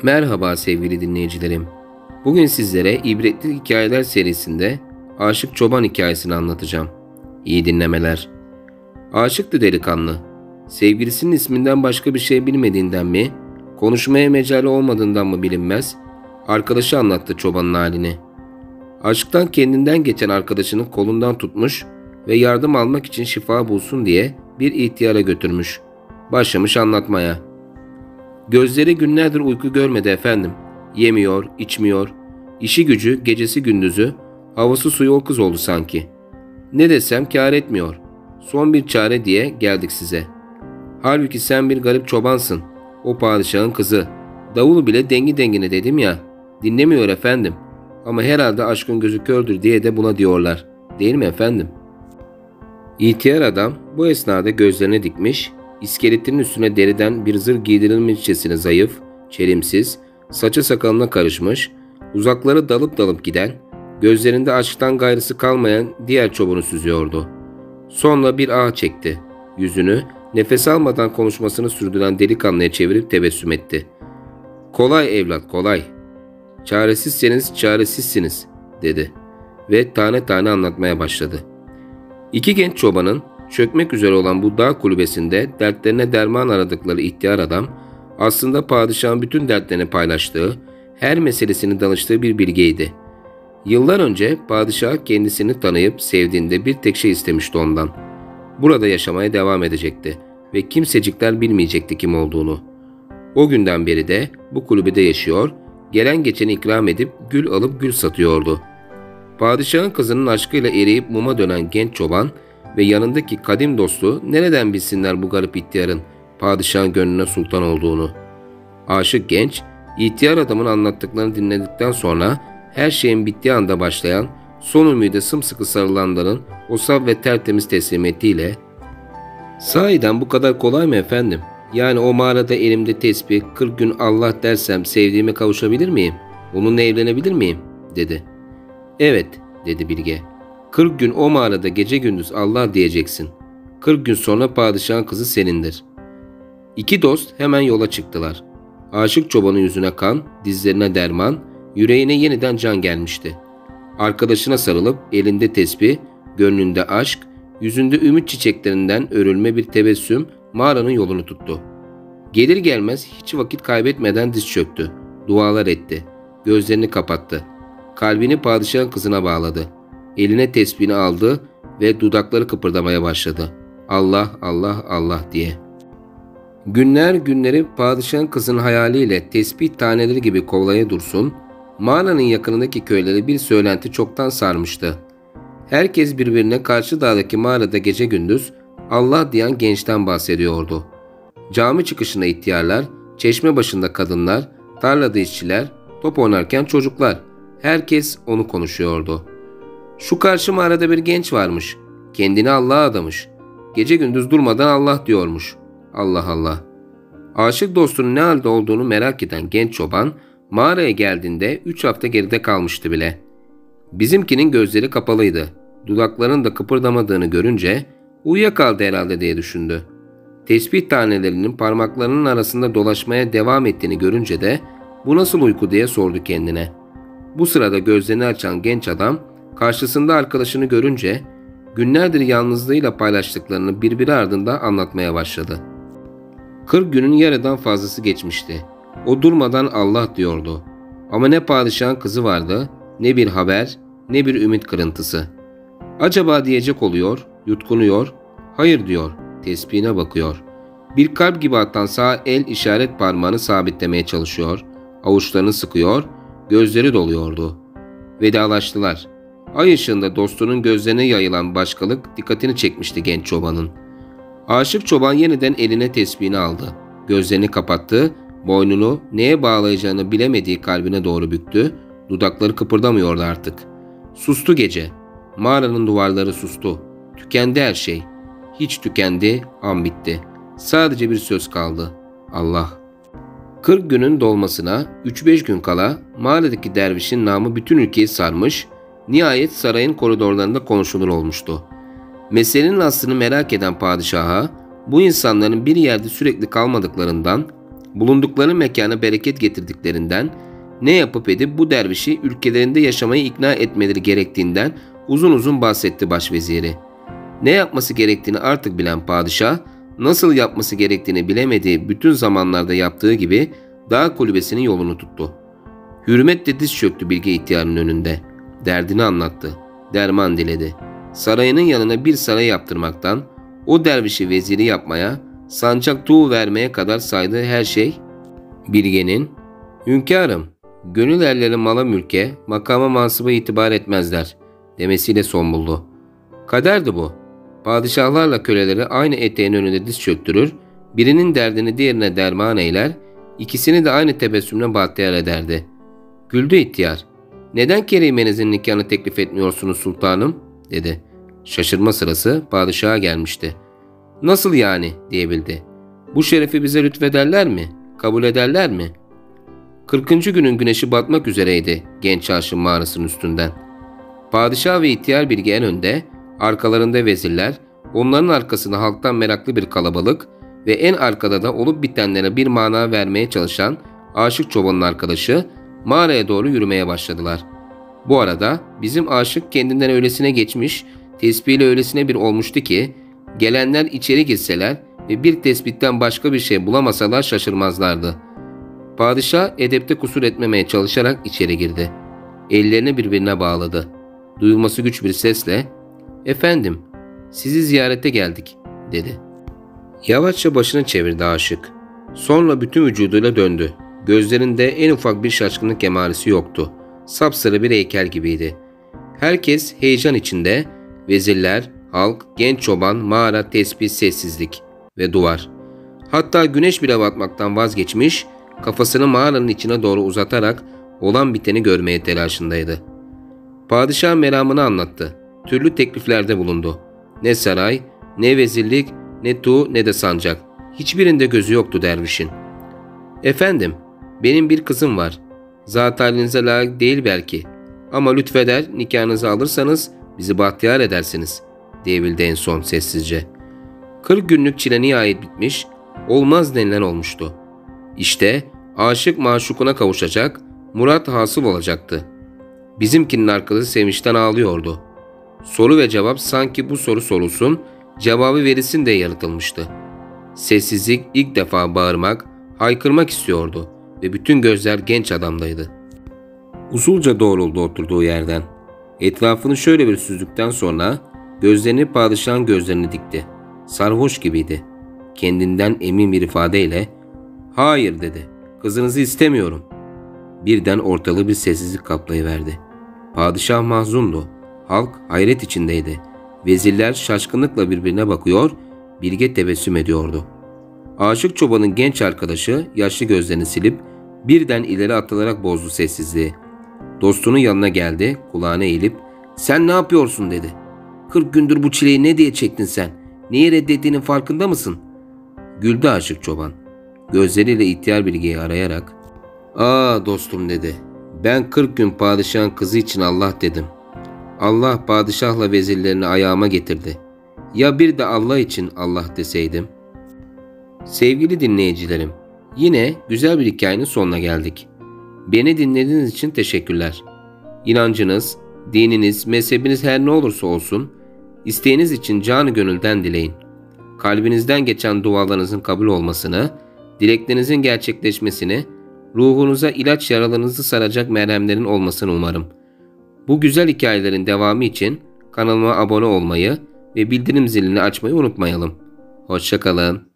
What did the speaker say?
Merhaba sevgili dinleyicilerim. Bugün sizlere ibretli hikayeler serisinde Aşık Çoban hikayesini anlatacağım. İyi dinlemeler. Aşıktı delikanlı. Sevgilisinin isminden başka bir şey bilmediğinden mi, konuşmaya mecali olmadığından mı bilinmez, arkadaşı anlattı çobanın halini. Aşktan kendinden geçen arkadaşının kolundan tutmuş ve yardım almak için şifa bulsun diye bir ihtiyara götürmüş. Başlamış anlatmaya. Gözleri günlerdir uyku görmedi efendim. Yemiyor, içmiyor. İşi gücü, gecesi gündüzü, havası suyu o kız oldu sanki. Ne desem kâr etmiyor. Son bir çare diye geldik size. Halbuki sen bir garip çobansın. O padişahın kızı. Davulu bile dengi dengine dedim ya. Dinlemiyor efendim. Ama herhalde aşkın gözü kördür diye de buna diyorlar. Değil mi efendim? İhtiyar adam bu esnada gözlerine dikmiş, İskeletinin üstüne deriden bir zırh giydirilmişçesine zayıf, çelimsiz, saçı sakalına karışmış, uzaklara dalıp dalıp giden, gözlerinde aşktan gayrısı kalmayan diğer çobanı süzüyordu. Sonra bir ah çekti. Yüzünü nefes almadan konuşmasını sürdüren delikanlıya çevirip tebessüm etti. "Kolay evlat, kolay. Çaresizseniz çaresizsiniz," dedi ve tane tane anlatmaya başladı. İki genç çobanın çökmek üzere olan bu dağ kulübesinde dertlerine derman aradıkları ihtiyar adam, aslında padişahın bütün dertlerini paylaştığı, her meselesini danıştığı bir bilgeydi. Yıllar önce padişah kendisini tanıyıp sevdiğinde bir tek şey istemişti ondan. Burada yaşamaya devam edecekti ve kimsecikler bilmeyecekti kim olduğunu. O günden beri de bu kulübede yaşıyor, gelen geçeni ikram edip gül alıp gül satıyordu. Padişahın kızının aşkıyla eriyip muma dönen genç çoban ve yanındaki kadim dostu nereden bilsinler bu garip ihtiyarın padişahın gönlüne sultan olduğunu? Aşık genç, ihtiyar adamın anlattıklarını dinledikten sonra her şeyin bittiği anda başlayan, son ümide sımsıkı sarılanların o saf ve tertemiz teslimiyetiyle "Sahiden bu kadar kolay mı efendim? Yani o mağarada elimde tesbih, 40 gün Allah dersem sevdiğime kavuşabilir miyim? Onunla evlenebilir miyim?" dedi. "Evet," dedi bilge. 40 gün o mağarada gece gündüz Allah diyeceksin. 40 gün sonra padişahın kızı senindir." İki dost hemen yola çıktılar. Aşık çobanın yüzüne kan, dizlerine derman, yüreğine yeniden can gelmişti. Arkadaşına sarılıp elinde tesbih, gönlünde aşk, yüzünde ümit çiçeklerinden örülme bir tebessüm mağaranın yolunu tuttu. Gelir gelmez hiç vakit kaybetmeden diz çöktü. Dualar etti. Gözlerini kapattı. Kalbini padişahın kızına bağladı. Eline tesbihini aldı ve dudakları kıpırdamaya başladı. Allah, Allah, Allah diye. Günler günleri padişahın kızının hayaliyle tesbih taneleri gibi kovlaya dursun, mağaranın yakınındaki köyleri bir söylenti çoktan sarmıştı. Herkes birbirine karşı dağdaki mağarada gece gündüz Allah diyen gençten bahsediyordu. Cami çıkışında ihtiyarlar, çeşme başında kadınlar, tarlada işçiler, top oynarken çocuklar, herkes onu konuşuyordu. Şu karşı mağarada bir genç varmış. Kendini Allah'a adamış. Gece gündüz durmadan Allah diyormuş. Allah Allah. Aşık dostunun ne halde olduğunu merak eden genç çoban mağaraya geldiğinde 3 hafta geride kalmıştı bile. Bizimkinin gözleri kapalıydı. Dudaklarının da kıpırdamadığını görünce uyuyakaldı herhalde diye düşündü. Tesbih tanelerinin parmaklarının arasında dolaşmaya devam ettiğini görünce de bu nasıl uyku diye sordu kendine. Bu sırada gözlerini açan genç adam karşısında arkadaşını görünce günlerdir yalnızlığıyla paylaştıklarını birbiri ardında anlatmaya başladı. 40 günün yarıdan fazlası geçmişti. O durmadan Allah diyordu. Ama ne padişahın kızı vardı, ne bir haber, ne bir ümit kırıntısı. Acaba diyecek oluyor, yutkunuyor, hayır diyor, tesbihine bakıyor. Bir kalp gibi atan sağ el işaret parmağını sabitlemeye çalışıyor, avuçlarını sıkıyor, gözleri doluyordu. Vedalaştılar. Ay ışığında dostunun gözlerine yayılan başkalık dikkatini çekmişti genç çobanın. Aşık çoban yeniden eline tesbihini aldı. Gözlerini kapattı, boynunu neye bağlayacağını bilemediği kalbine doğru büktü, dudakları kıpırdamıyordu artık. Sustu gece. Mağaranın duvarları sustu. Tükendi her şey. Hiç tükendi, an bitti. Sadece bir söz kaldı. Allah. 40 günün dolmasına 3-5 gün kala mağaradaki dervişin namı bütün ülkeyi sarmış, nihayet sarayın koridorlarında konuşulur olmuştu. Meselenin aslını merak eden padişaha bu insanların bir yerde sürekli kalmadıklarından, bulundukları mekana bereket getirdiklerinden, ne yapıp edip bu dervişi ülkelerinde yaşamayı ikna etmeleri gerektiğinden uzun uzun bahsetti başveziri. Ne yapması gerektiğini artık bilen padişah, nasıl yapması gerektiğini bilemediği bütün zamanlarda yaptığı gibi dağ kulübesinin yolunu tuttu. Hürmetle diz çöktü bilge ihtiyarın önünde. Derdini anlattı. Derman diledi. Sarayının yanına bir saray yaptırmaktan, o dervişi veziri yapmaya, sancak tuğ vermeye kadar saydığı her şey, bilgenin, "Hünkârım, gönül erleri mala mülke, makama mansıba itibar etmezler," demesiyle son buldu. Kaderdi bu. Padişahlarla köleleri aynı eteğin önünde diz çöktürür, birinin derdini diğerine derman eyler, ikisini de aynı tebessümle bahtiyar ederdi. Güldü ihtiyar. "Neden Kerimenizin nikahını teklif etmiyorsunuz sultanım?" dedi. Şaşırma sırası padişaha gelmişti. "Nasıl yani?" diyebildi. "Bu şerefi bize lütfederler mi? Kabul ederler mi?" 40. günün güneşi batmak üzereydi genç aşığın mağarasının üstünden. Padişah ve ihtiyar bilge en önde, arkalarında vezirler, onların arkasında halktan meraklı bir kalabalık ve en arkada da olup bitenlere bir mana vermeye çalışan aşık çobanın arkadaşı mağaraya doğru yürümeye başladılar. Bu arada bizim aşık kendinden öylesine geçmiş, tesbihiyle öylesine bir olmuştu ki, gelenler içeri girseler ve bir tespitten başka bir şey bulamasalar şaşırmazlardı. Padişah edepte kusur etmemeye çalışarak içeri girdi. Ellerini birbirine bağladı. Duyulması güç bir sesle, "Efendim, sizi ziyarete geldik," dedi. Yavaşça başını çevirdi aşık. Sonra bütün vücuduyla döndü. Gözlerinde en ufak bir şaşkınlık emaresi yoktu. Sapsarı bir heykel gibiydi. Herkes heyecan içinde, vezirler, halk, genç çoban, mağara, tesbih, sessizlik ve duvar. Hatta güneş bile batmaktan vazgeçmiş, kafasını mağaranın içine doğru uzatarak olan biteni görmeye telaşındaydı. Padişah meramını anlattı. Türlü tekliflerde bulundu. Ne saray, ne vezirlik, ne tuğ, ne de sancak. Hiçbirinde gözü yoktu dervişin. "Efendim, benim bir kızım var. Zat halinize layık değil belki. Ama lütfeder nikahınızı alırsanız bizi bahtiyar edersiniz," diyebildi en son sessizce. 40 günlük çile nihayet bitmiş, olmaz denilen olmuştu. İşte aşık maşukuna kavuşacak, murat hasıl olacaktı. Bizimkinin arkadaşı sevinçten ağlıyordu. Soru ve cevap sanki bu soru sorulsun, cevabı verilsin diye yaratılmıştı. Sessizlik ilk defa bağırmak, haykırmak istiyordu ve bütün gözler genç adamdaydı. Usulca doğruldu oturduğu yerden. Etrafını şöyle bir süzdükten sonra gözlerini padişahın gözlerine dikti. Sarhoş gibiydi. Kendinden emin bir ifadeyle "Hayır," dedi. "Kızınızı istemiyorum." Birden ortalığı bir sessizlik kaplayıverdi. Padişah mahzundu. Halk hayret içindeydi. Vezirler şaşkınlıkla birbirine bakıyor, bilge tebessüm ediyordu. Aşık çobanın genç arkadaşı yaşlı gözlerini silip birden ileri atılarak bozdu sessizliği. Dostunun yanına geldi, kulağına eğilip "Sen ne yapıyorsun?" dedi. 40 gündür bu çileyi ne diye çektin sen? Niye reddettiğinin farkında mısın?" Güldü aşık çoban. Gözleriyle ihtiyar bilgeyi arayarak "Aa dostum," dedi. "Ben 40 gün padişahın kızı için Allah dedim. Allah padişahla vezirlerini ayağıma getirdi. Ya bir de Allah için Allah deseydim?" Sevgili dinleyicilerim, yine güzel bir hikayenin sonuna geldik. Beni dinlediğiniz için teşekkürler. İnancınız, dininiz, mezhebiniz her ne olursa olsun, isteğiniz için canı gönülden dileyin. Kalbinizden geçen dualarınızın kabul olmasını, dileklerinizin gerçekleşmesini, ruhunuza ilaç yaralarınızı saracak merhemlerin olmasını umarım. Bu güzel hikayelerin devamı için kanalıma abone olmayı ve bildirim zilini açmayı unutmayalım. Hoşça kalın.